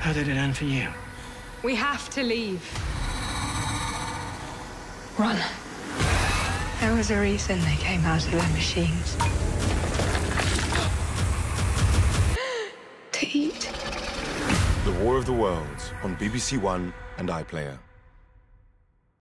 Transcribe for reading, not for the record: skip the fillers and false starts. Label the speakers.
Speaker 1: How did it end for you?
Speaker 2: We have to leave. Run. There was a reason they came out of their machines. To eat.
Speaker 3: The War of the Worlds on BBC One and iPlayer.